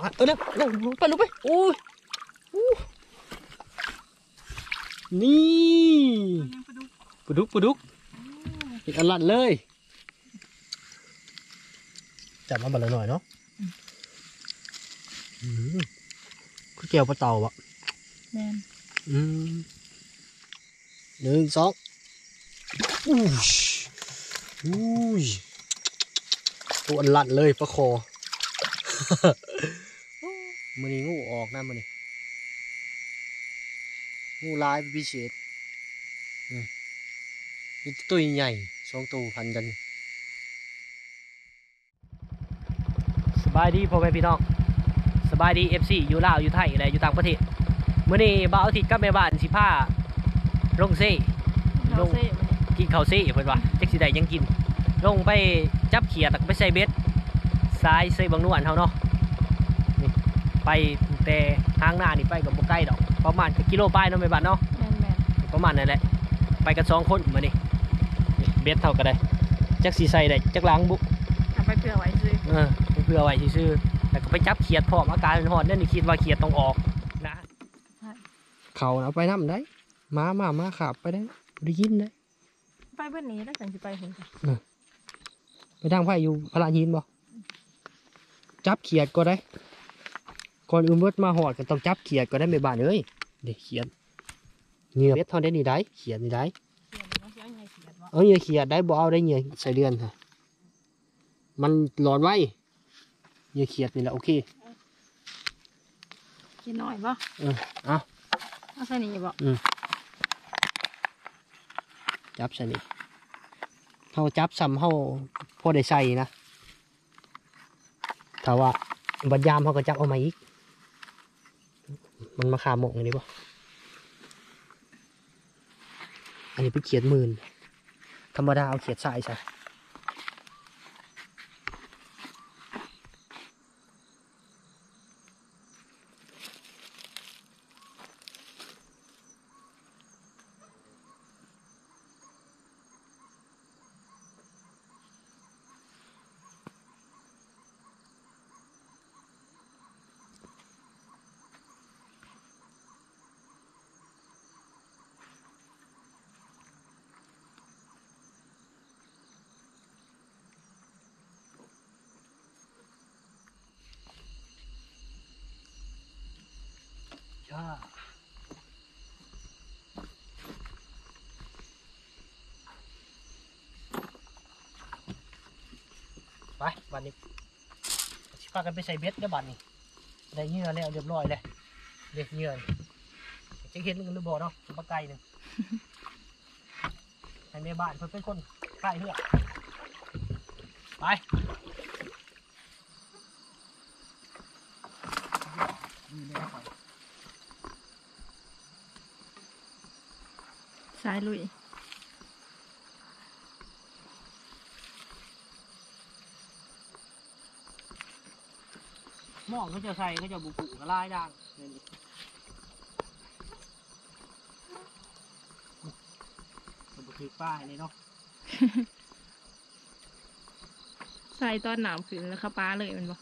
เนี่ยลงไปโอ้ยนี่ปลาดุกอีกอันลัดเลยจับมาบัดละหน่อยเนาะคือแก้วปลาเต่าอะแม่น 1 2อุ้ยตัวอันลัดเลยปลาคอมือนี้งูออกนะมือนี้งูลายพิเศษนี่ตัวใหญ่2 ตัวพันกันสบายดีพ่อแม่พี่น้องสบายดี FC อยู่ลาวอยู่ไทยอะไรอยู่ต่างประเทศมื้อนี้บ่าวอาทิตย์กับแม่บ้านสิพาลงเซ่ลงกินข้าวเซ่เพิ่นว่าจักสิได้ยังกินลงไปจับเขียดไปใส่เบ็ดสายใส่บางนวลเฮาเนาะนี่ไปแต่ทางหน้านี่ไปกับบ่ไกลดอกประมาณกิโลปลายเนาะแม่บ้านเนาะแม่นประมาณนั่นแหละไปกัน2 คนมื้อนี้เบ็ดเท่าก็ได้จักสิใส่ได้จักล้างบุเอาไปเผื่อไว้ซื้อเพื่อไว้ซื่อแล้วก็ไปจับเขียดพร้อมอาการร้อนนั่นนี่คิดว่าเขียดต้องออกนะเขาเอาไปน้ำได้มาขับไปได้ยินได้ไปเบื้องนี้แล้วฉันจะไปเห็นไปทางไผ่อยู่พระหินบ่จับเขียดก็ได้ก่อนอื่นเบิดมาหอดก็ต้องจับเขียดก็ได้ไม่บานเอ้ยเด็กเขียดเหงื่อเบ็ดเท่าได้นี่ได้เขียดนี่ได้เหงื่อเขียดได้บ่เอาได้เหงื่อใส่เดือนค่ะมันร้อนไว้เหงื่อเขียดนี่แหละโอเคกินหน่อยบ่เอาใส่นี่บ่จับใส่นี่เขาจับซ้ำเขาพอได้ใส่นะถ้าว่าบัดยามเขาก็จับเอามาอีกมันมาขาหมกอย่างนี้ป่ะอันนี้เป็นเขียดมื่นธรรมดาเอาเขียดทรายใส่ไปบัดนี้สิพากันไปใส่เบ็ดได้บัดนี้ได้เหงื่อแล้วเรียบร้อยเลยเด็กเหงื่อจะเห็นมันหรือบ่เนาะปลาไก่หนึ่งให้แม่บ้านเพิ่นเป็นคนไก่เหือกไปสายลุยหม้อเขาจะใส่เขาจะบุกุกระลายด่างบุกป้ายเลยเนาะใส่ตอนหนาวขึ้นแล้วข้าปลาเลยมันบอก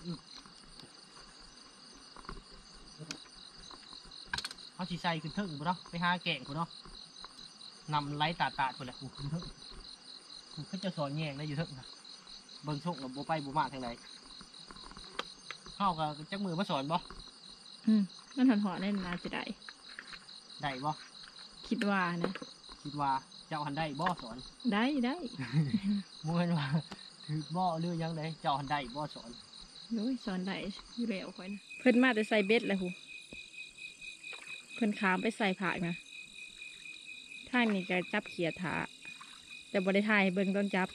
เขาสีใส่ขึ้นทึ่งกูเนาะไปหาแกงกูเนาะนำไล่ตาคนแหละกูขึ้นทึ่งกูเขาจะสอนแยงได้อยู่ทึ่งนะเบิ้งโชคกับโบไปโบมาทางไหนเข้ากับจักมือมาสอนบ่มันถอนได้นานจะได้บ่คิดว่านะคิดว่าเจ้าหันได้บ่สอนได้มือว่าถือบ่เรื่องยังไงเจ้าหันได้บ่สอนโอ้ยสอนได้อยู่แล้วค่อยนะเพิ่นมาแต่ใส่เบ็ดเลยหูเพิ่นขามไปใส่ผักนะท่านนี่จะจับเขียดถาแต่บริทายเบิ่งต้องจับ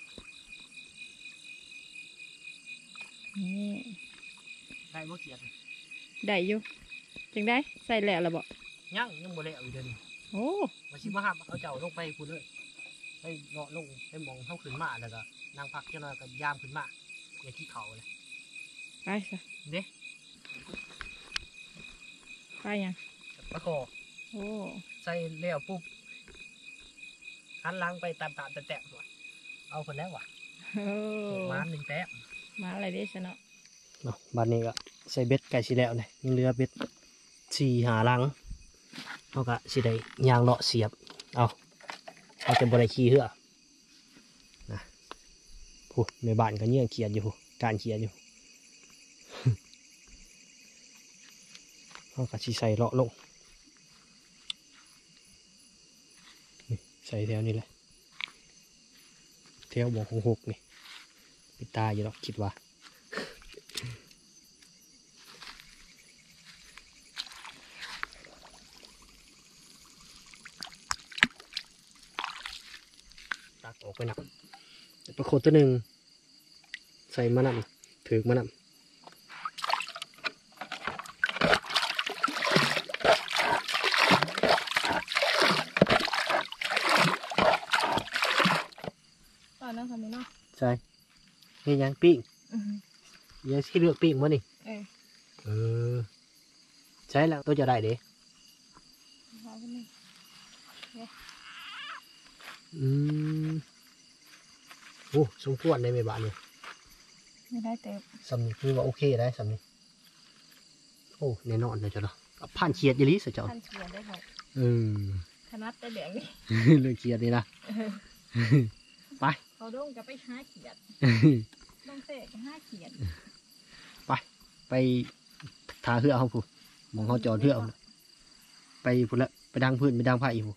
นี่ได้บ่เขียดได้อยู่จังได้ใส่แล้วละบ่ยังบ่แล้วอยู่เดี๋ยวนี้โอ้มาชิมาห้ามเอาเจ้าลงไปพูดเลยไปเงาะลงไปมองเข้าขึ้นมาแล้วก็นางพักเจ้าหน้ากับยามขึ้นมาอย่างที่เขาเลยไปซะเด้ไปยังปลาคอโอ้ใส่เลี้ยวปุ๊บหันล้างไปตามแตะๆตัวเอาคนแล้วว่ะมา1 แต้มมาอะไรได้ซะเนาะเนาะบ้านนี้ก็ใส่เบ็ดไก่สีแล้วเนี่ยยังเหลือเบ็ด4-5 ลังเขาก็สิได้ยางเลาะเสียบเอาจะบริขี้เหือนะผู้ในบ้านก็เงี้ยเขียนอยู่การเขียนอยู่ เขาก็สิใส่เลาะลงนี่ใส่แถวนี้แหละแถวบอกหกนี่ปิดตาอยู่หรอกคิดว่าตักออกไปหนักปลาโคตัวหนึ่งใส่มะนาวถือมะนาวตอนนั้นทำไมเนาะใช่นี่ยังปิ้งยังที่เลือกปิ้งวะนี่เออใช่แล้วตัวจะได้เด้โอ้สมควรในเมบ้านนี่ไม่ได้เต็มสำนึกคือว่าโอเคได้สำนึกโอ้แน่นอนเลยจ้ะเนาะผ่านเขียดอยลิสะเจ้าท่านเขียนได้หมด ขนาดแต่เหลืองนี่เรื่องเขียดนี่นะไปเขาดงกับไปหาเขียดดงเสกกับหาเขียดไปทาเหือเขาผู้มองเขาจอดเหือเอาไปพุ่นละไปดังพื้นไปดังผ้าอีกผู้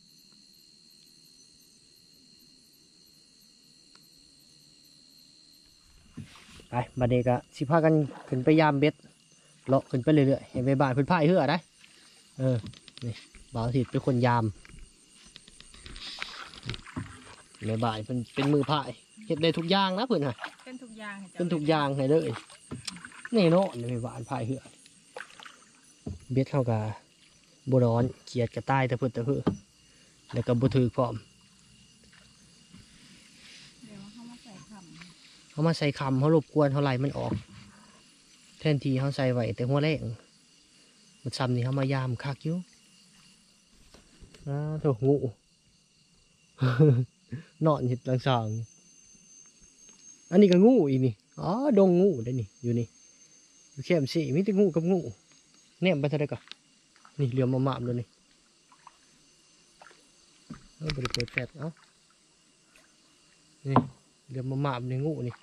ไปบัดนี้ก็สิพากันขึ้นไปยามเบ็ดเลาะขึ้นไปเรื่อยๆให้ไปบ้านเพิ่นผ้าเหือได้นี่บ่าวสิเป็นคนยามในบ่ายเป็นมือผ้าเฮ็ดได้ทุกอย่างนะเพิ่นฮะเป็นทุกอย่างเป็นทุกอย่างให้เลยนี่เนาะในบ้านผ้าเหือเบ็ดเท่ากับบัวร้อนเขียดกระต่ายตะพื้นตะพื้นแล้วก็บุถือพร้อมเดี๋ยวเขามาใส่คเขามาใส่คำเขารบกวนเขาไล่มันออกแทนที่เขาใส่ไว้แต่หัวแรงมันซ้ำนี่เขามายามคักอยู่โถงู นอนหิดลังสางอันนี้ก็งูอีนี่ดงงูได้นี่อยู่นี่อยู่เข้มสิมีแต่งูกับงูเนี่ยไปเท่าไรก่อนนี่เรือมาหมาบเลยนี่บริเปิดแฟดนี่เรือมาหมาบในงูนี่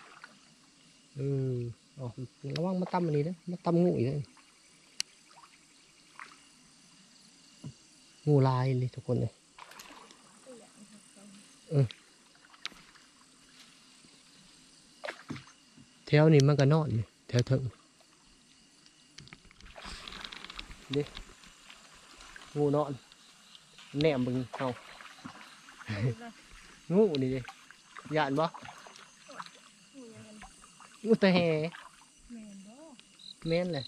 ระวังมาตำอันนี้นะมาตำงูอีกเลยงูลายเลยทุกคนเลยแถวนี้มันก็นอนนี่แถวถึงเด็กงูนอนแหนมบึงเอางูนี่ดิยานบ่งูตะแหแม่นเลย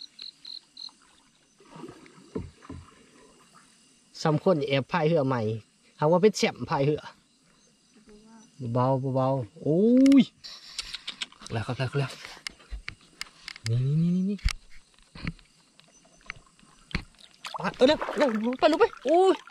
สำคนแอบพายเหือใหม่หาว่าเป็นแชมป์พายเหือเบาเบาโอ้ยแล้วนี่เร็วไปลุกไปโอ้ย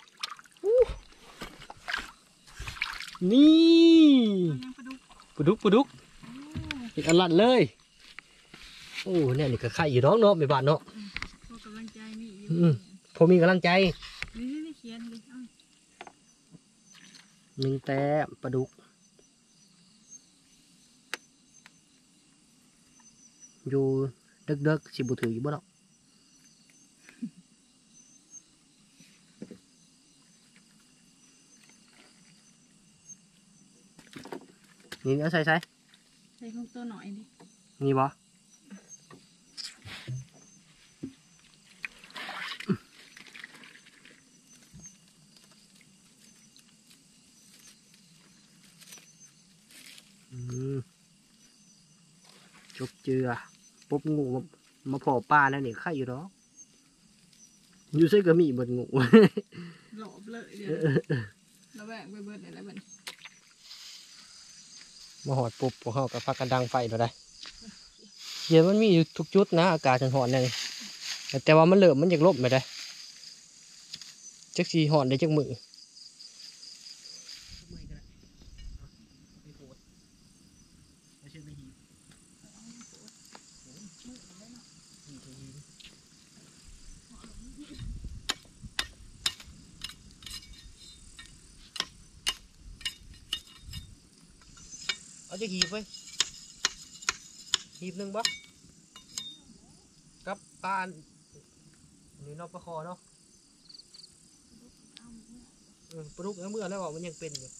นี่ปดุกอีกอันลั่นเลยโอ้เนี่ยนี่ก็ไข่อยู่น้องเนาะไม่บาดเนาะพอกำลังใจมีอยู่พอมีกำลังใจนี่เขียนเลย 1 แต้มปลาดุกอยู่เด็กสิบุถืออยู่บ่เนาะนี่เอาใส่ของตัวหน่อยดินี่บ่จกเจือปุ๊บงูมาพอปลาแล้วนี่ไข่อยู่เนาะอยู่ใส่กระมี่บนงูหลบเลยเดี๋ยวระแวงไปเบิดอะไรบ้างมาหอดปุ๊บพวกเขากับพักกันดังไฟเราได้เย็นมันมีอยู่ทุกจุดนะอากาศฉันหอนเลยแต่ว่ามันเริ่มมันอยากลบไปได้จักสีหอนได้จักมือจะหีบไว้หีบหนึ่งบ่กับปลานี่นอกปลาคอเนาะปลาดุกเมื่อแล้วมันยังเป็นอยู่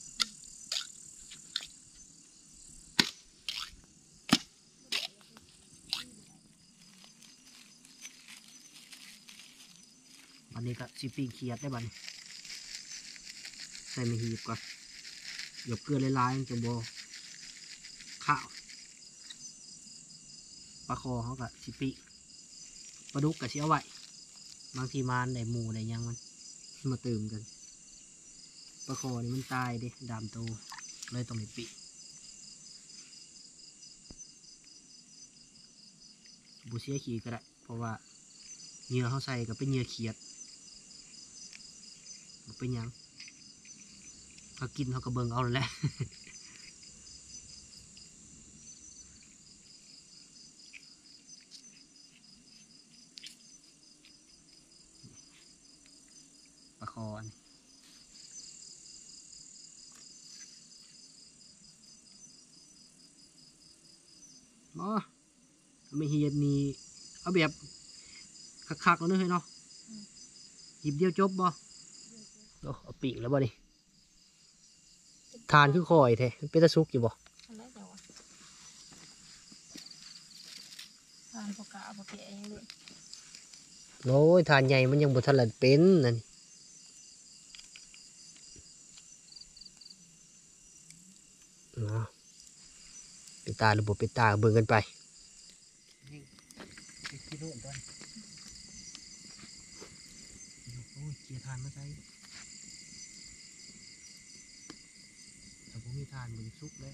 อันนี้ก็สิปีเขียดได้บัดนี้ใส่ไม่หีบก่อนหยบเกลือลายๆจะโบข้าวปลาคอเขาก็สิปีปลาดุกกับเชี่ยวไว้บางทีมันได้หมูได้ยังมันมาเติมกันปลาคอนี่มันตายเด้ดามโตเลยต้องไปปีบูเสียขี้ก็ได้เพราะว่าเหยื่อเขาใส่ก็เป็นเหยื่อเขียดเป็นยังเขากินเขาก็เบิ่งเอาแหละปลาคอนี่อ๋อไม่เห็นนี่เอาแบบคักๆแล้วเนอะเฮ้ยเนาะหยิบเดียวจบบ่เอาปีกแล้วบ่ดิทานคือคอยแท้เป็นตะซุกอยู่บ่ทานปกาปกแกเองเลยโอ้ยทานใหญ่มันยังบ่ทันละเป็นนั่นเนาะเป็นตาหรือบ่เป็นตาเบิ่งกันไปกิโลตอนโอ้ยเกียร์ทานมาใส่แต่ผมมีทานมันซุกแล้ว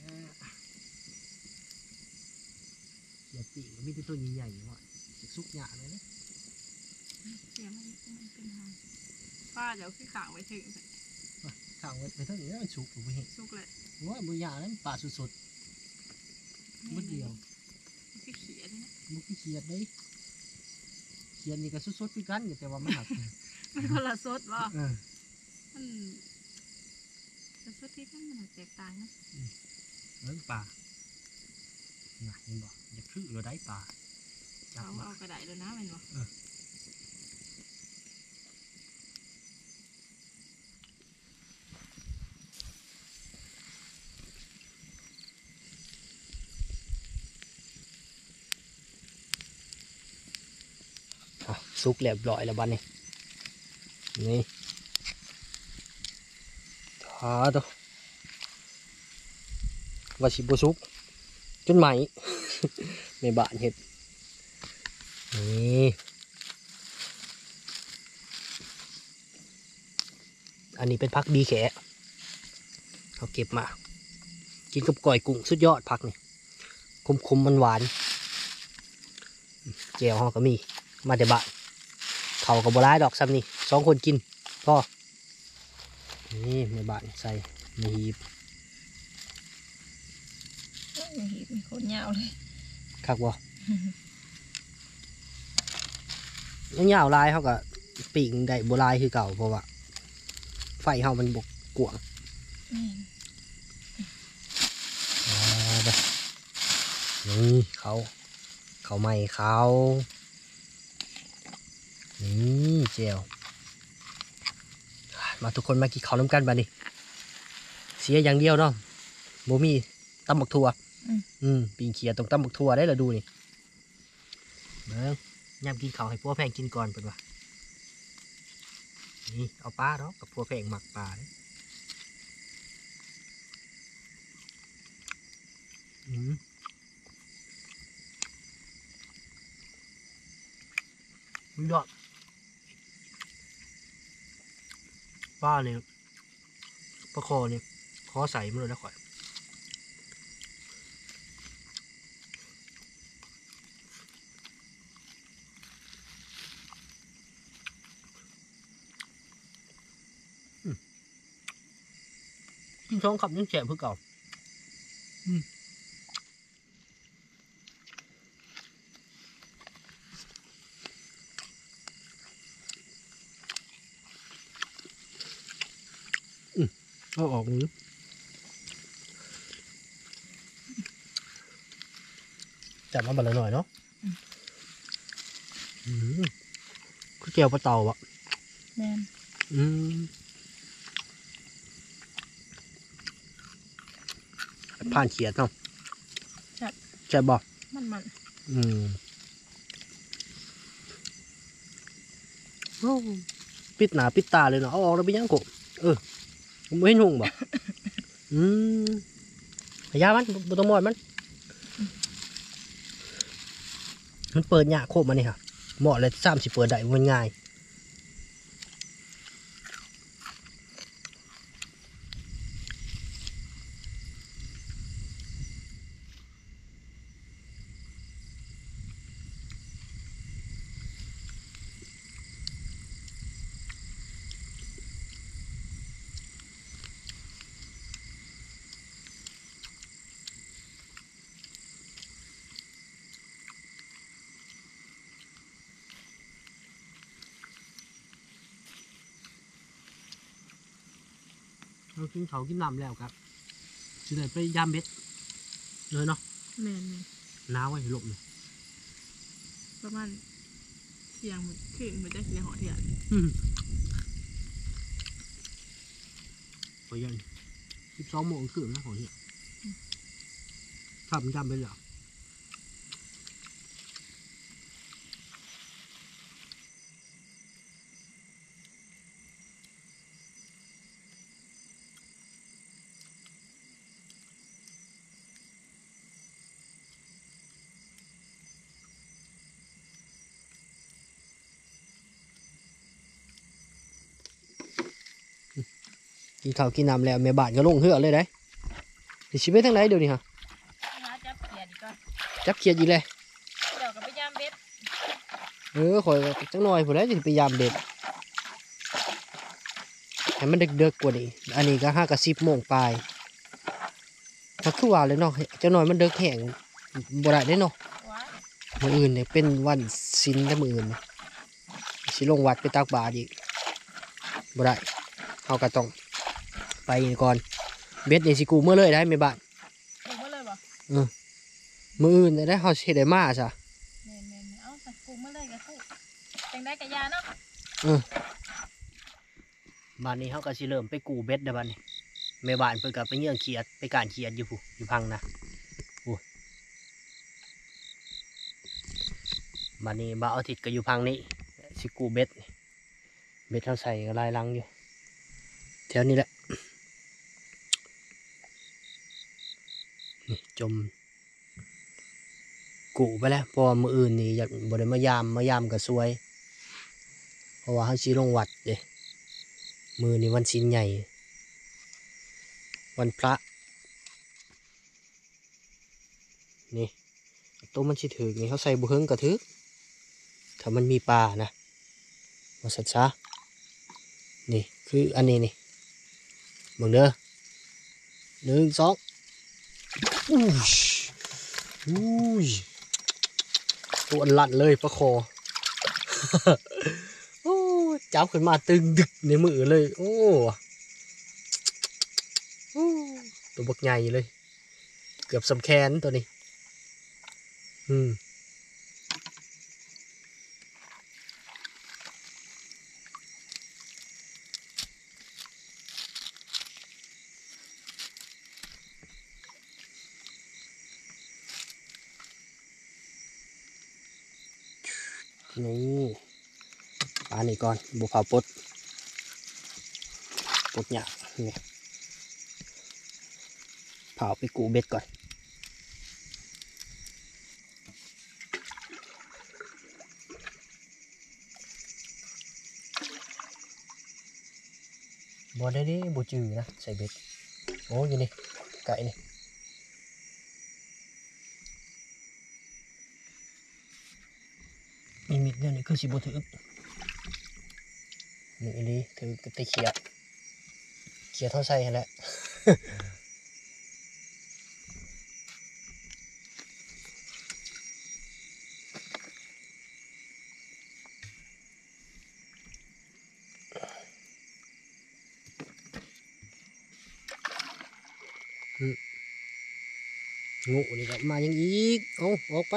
เกียร์ปีกมีแต่ตัวใหญ่ๆว่ะซุกหยาเลยนะเสียมันเป็นหางป้าเดี๋ยวขึ้นขางไว้ถึงข้างไว้ไปเท่านี้แล้วมันสุกหรือไม่เห็นสุกเลยว่าบุญยานั้นป่าสุดๆมุดเดียวพี่เขียดนะมุดที่เขียดเลยเขียดนี่ก็สุดๆพี่กันอยู่แต่ว่ามันหักมันคนละสดวะเออมันแต่สดที่กันมันแตกต่างนะเรื่องป่าน่ะเห็นบอกอย่าคือเราได้ป่าจับเอามาเอากระไดเลยนะมันวะสุกเรียบร้อยแล้วบ้านนี้นี่ท้าตัวว่าสิบสุกจนไหม ในบ้านเห็ดนี่อันนี้เป็นผักบีแขเขาเก็บมากินกับก่อยกุ้งสุดยอดผักนี่คมมันหวานเจียวห่อก็มีมาแต่บ้านเขากับบัวลายดอกซ้ำนี่2 คนกินพ่อนี่ในบ้านใส่มีหีบมีโคตรยาวเลยคักบ่ ยังยาวลายเขาก็ปีกได้บัวลายคือเก่าเพราะว่าไฟเขามันบกกวางนี่เขาไม่เขานี่เจียวมาทุกคนมากินข้าวน้ำกันบ้านี่เสียอย่างเดียวเนาะโบมีตำบักถั่วปีงเขียตรงตำบักถั่วได้ละดูนี่เบิ้งยำกินข้าวให้พวกแพงกินก่อนเป็นว่านี่เอาปลาเนาะกับพวกแพงหมักปลาเลยมันยอดปลาเนี่ยปลาคอเนี่ยคอใสมันเลยนะข่อยกิน2 คำยังแฉะเพื่อเก่าเอาออกมือจับมาบัดละหน่อยเนาะคือเกี่ยวปลาเต่าอ่ะแม่นผ่านเขียดเนาะจับจับบ่มันปิดหนาปิดตาเลยเนาะเอาออกแล้วไปยังกบไม่ให้นุ่งบ่พยามันบุตรมอดมันเปิดหยาโคบมันนี่ค่ะเหมาะเลย30เปิดได้มันง่ายเรากินเขากินน้ำแล้วครับจะได้ไปยามเบ็ดเลยเนาะแม่นน้าไว้ให้ลมเลยประมาณเสียงขึ้นเหมือนจะเสียงหอเถื่อนพอยัน12 โมงขึ้นนะของเฮียถ้ามันยามเบ็ดแล้วกินข้าวกินน้ำแล้วแม่บ้านก็ลงเหือเลยได้ชีวิตทั้งไหนเดี๋ยวนี้ฮะจับเขียดอีกก่อนจับเขียดอีกเลยเดี๋ยวก็ไปยามเบ็ดข่อยจังหน่อยพอแล้วจะไปยามเบ็ดให้มันเด็กๆกว่านี้อันนี้ก็5 กับ 10 โมงปลายถ้าคือว่าเลยเนาะจังหน่อยมันเด็กแห้งบ่ได้ได้เนาะมื้ออื่นเนี่ยเป็นวันศีลแต่มื้ออื่นสิลงวัดไปตักบาตรอีกบ่ได้เอาก็ต้องไปก่อนเบ็ดนี่สิกูเมื่อเลยได้ไหมบ้านกูเมื่อเลยบ่มื้ออื่นได้เฮาสิได้มาซะแม่นๆเอาสักกูเมื่อเลยก็กูจังได้กะยาเนาะบ้านนี้เฮาก็สิเริ่มไปกูเบ็ดเด้อบ้านนี้แม่บ้านเพิ่นก็ไปเยื่องเขียดไปการเขียดอยู่ผู้อยู่พังนะโอ้บ้านนี้บ่าวอาทิตย์ก็อยู่พังนี้สิกูเบ็ดเฮาใส่ก็ลายลังอยู่แถวนี้แหละนี่จมกูไปแล้วพอมืออื่นนี่อยากบ่ได้มายามก็สวยเพราะว่าเขาชี้ลงวัดเด้มือนี่วันศีลใหญ่วันพระนี่ตัวมันชิถือนี่เขาใส่บุเฮงกระทึกถ้ามันมีปลานะมาสัตว์ซะนี่คืออันนี้นี่เบิ่งเด้อ1 2อุ้ยตัวลั่นเลยปลาคอ โอ้จับขึ้นมาตึงดึกในมือเลยโอ้ตัวบักใหญ่เลยเกือบสำแขนตัวนี้นี่ปลานี่ก่อนบุกเขาปดหยาบนี่เผาไปกูเบ็ดก่อนบ่ได้ดิบ่จืดนะใส่เบ็ดโอ้ยนี่ไก่นี่มีมิดเนี่ยนี่คือสิบ่ถือนี่นี่ถือกระติเขียดเท่าใส่แหละงูนี่ก็มายังอีกเอาออกไป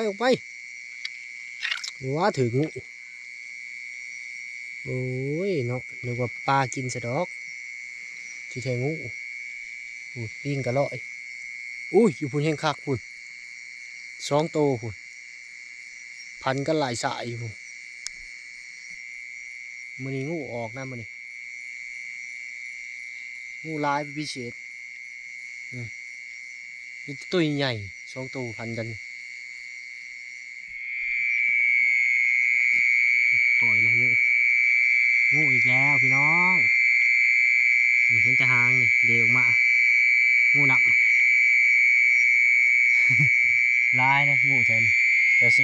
ว้าถืองูโอ้ยเนาะนึกว่าปลากินสะดอกที่แท้งูปิ้งกระเลาะอุ้ยอยู่พุ่นแห้งคักพุ่น2 โตพุ่นพันกันหลายสายอยู่พุ่นมื้อนี้งูออกนะมื้อนี้งูลายเป็นพิเศษมีตัวใหญ่2 ตัวพันกันปล่อยเลยงูอีกแล้วพี่น้องเห็นแต่หางนี่เดี๋ยวมางูหนับ ลายเลยงูแทนเจ้าสิ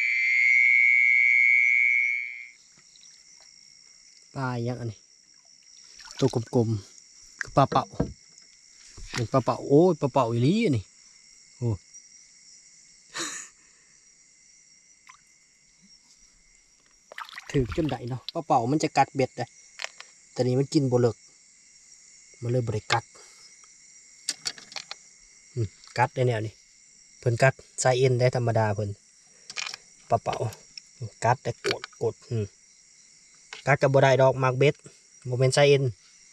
ปลาอย่างอันนี้ตัวกลมๆคือปลาเป่าเป็นปลาเป่าโอ้ยปลาเป่าอีหลีอันนี้โอ้ ถือจนได้เนาะปลาเป่ามันจะกัดเบ็ดเลยแต่นี้มันกินบ่เลิกมันเลยบริกัดกัดได้แนวนี้เพิ่นกัดใส่เอ็นได้ธรรมดาเพิ่นปลาเป่ากัดแต่กดกัดกับบ่ได้ดอกมากเบ็ดโมเมนใส่เอ็น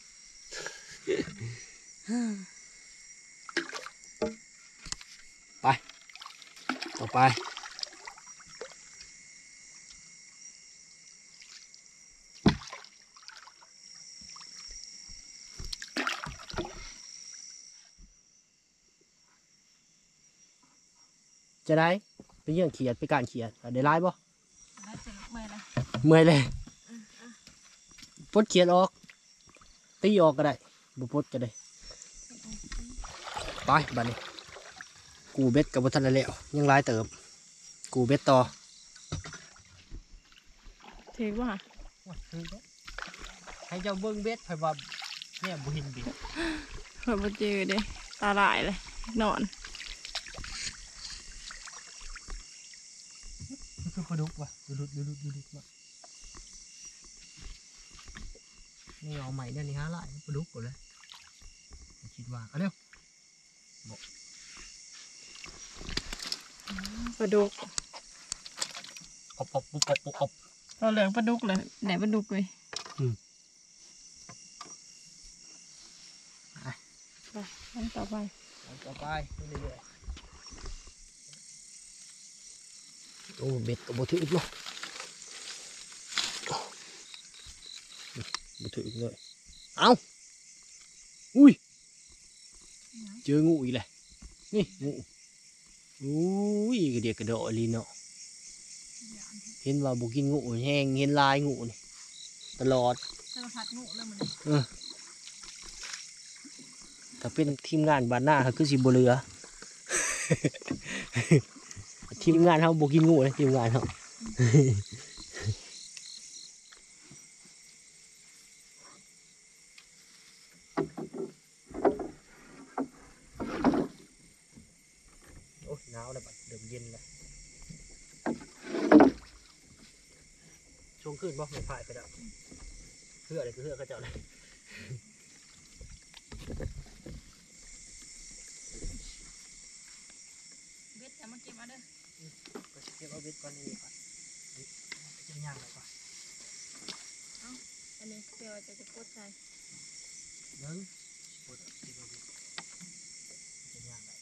ไปต่อไปจะได้ไปเยี่ยงเขียดไปการเขียดได้ไล่บ่เมื่อยเลยปลดเขียดออกตีออกก็ได้บุปลดก็ได้ไปบัดนี้กูเบ็ดกับบุทันแล้วยังไล่เติมกูเบ็ดต่อถือว่าให้เจ้าเบิ้งเบ็ดไผว่าเนี่ยบุหินเบ็ดเปิดมาเจอเด้ตาลายเลยนอนคือปลาดุกว่ะดูว่ะนี่เอาใหม่เนี่ยนี่ฮะไล่ปลาดุกก่อนเลยคิดว่าเอาเร็วปลาดุกอบเราเหลืองปลาดุกเลยไหนปลาดุกเลยไปอันต่อไปเรื่อยๆโอ้เบ็ดก็บ่ถืออีกเนาะบ่ถืออีกเลยเอาอุ้ยเจองูอีกเลยนี่งูอุ้ยกระเดียกระโดดลีเนาะเห็นว่าบุกินงูแห้งเห็นลายงูนี่ตลอดสารพัดงูเลยมันถ้าเป็นทีมงานบ้านหน้าเขาคือสิบเรือ ทีมงานเขาบุกินงูเลยทีมงานเขาโอ้หนาวเลยบัดเดิมเย็นเลยช่วงคืนบ่ไม่ผ่ายไปแล้วเพื่ออะไรก็เพื่อก็เจ้าเลยเบ็ดจะมาเก็บมาเด้อก็เก็บเอาเบ็ดก่อนนี่ก่อนจะย่างอะไรก่อนอันนี้เดี๋ยวจะกดใส่เบิ้งกดเก็บเอาเบ็ดจะย่างอะไร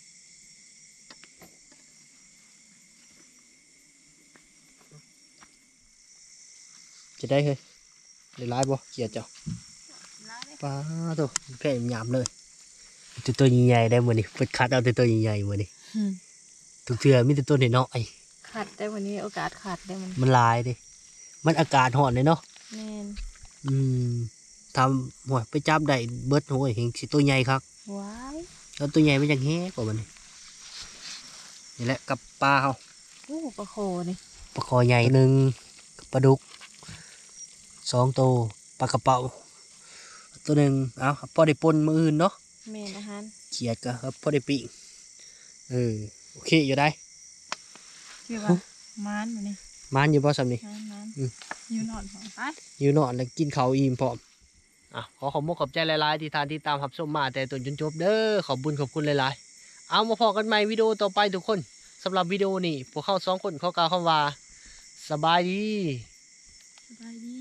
จะได้เฮ้ยได้ร้ายบ่เกียดเจ้าปลาตัวแค่หยาบเลยตัวใหญ่ๆได้หมดนี่เปิดคัดเอาตัวใหญ่ๆหมดนี่ทุกเทื่อมีแต่ตัวน้อยขาดได้วันนี้โอกาสขาดได้มันลายดิมันอากาศห่อนเลยเนาะแม่นทำหัวไปจับได้เบิดหัวเห็นสิตัวใหญ่ครับว้ายแล้วตัวใหญ่มันยังแห้กว่ามันนี่แหละกับปลาเขาโอ้ปลาโคนี่ปลาคอใหญ่หนึ่งปลาดุก2 ตัวปลากระเป๋าตัวหนึ่งเอาพอได้ปนมืออื่นเนาะแม่นะฮะเขียดก็ครับพอได้ปีกโอเคอยู่ได้เกี่ยวกับม้านอยู่นี่ม้านอยู่บ่ซ้ำนี่อยู่นอนพอไปอยู่นอนแล้วกินข้าวอิ่มพร้อมขอขอบคุณหลายๆที่ทานที่ตามรับชมมาแต่จนจบเด้อขอบคุณหลายๆเอามาพอกันใหม่วิดีโอต่อไปทุกคนสำหรับวิดีโอนี้พวกเขา2 คนเขากล่าวคำว่าสบายดีสบายดี